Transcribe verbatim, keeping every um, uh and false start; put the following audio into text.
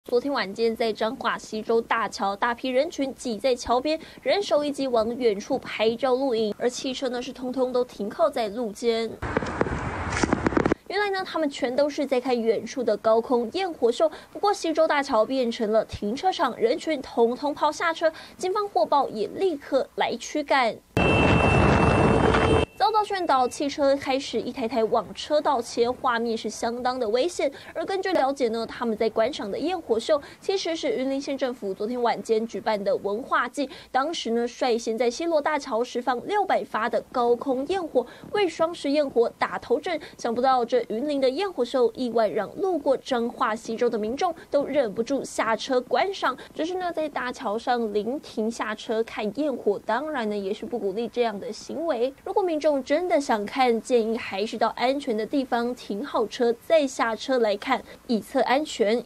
昨天晚间，在彰化溪州大桥，大批人群挤在桥边，人手一机往远处拍照录影，而汽车呢是通通都停靠在路肩。原来呢，他们全都是在看远处的高空焰火秀。不过，溪州大桥变成了停车场，人群统统跑下车，警方获报也立刻来驱赶。遭到劝导，汽车开始一台台往车道切，画面是相当的危险。而根据了解呢，他们在观赏的焰火秀其实是云林县政府昨天晚间举办的文化祭，当时呢率先在西螺大桥释放六百发的高空焰火，为双十焰火打头阵。想不到这云林的焰火秀意外让路过彰化溪州的民众都忍不住下车观赏。只是呢，在大桥上临停下车看焰火，当然呢也是不鼓励这样的行为。如果民众真的想看，建议还是到安全的地方停好车再下车来看，以策安全。